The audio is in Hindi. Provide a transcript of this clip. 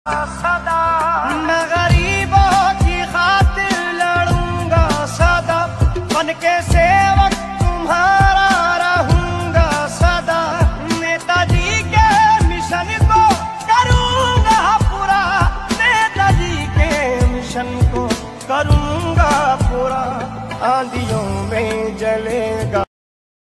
सदा मैं गरीबों की खातिर लड़ूंगा सदा, बन के सेवक तुम्हारा रहूंगा सदा। नेताजी के मिशन को करूंगा पूरा, नेताजी के मिशन को करूंगा पूरा। आंधियों में जलेगा